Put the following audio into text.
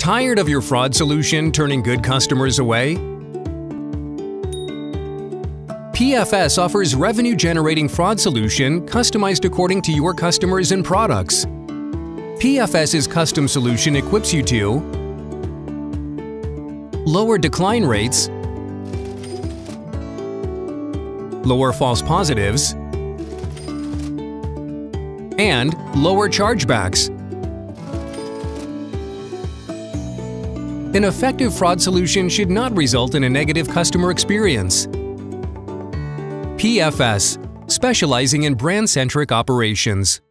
Tired of your fraud solution turning good customers away? PFS offers revenue-generating fraud solution customized according to your customers and products. PFS's custom solution equips you to lower decline rates, lower false positives, and lower chargebacks. An effective fraud solution should not result in a negative customer experience. PFS, specializing in brand-centric operations.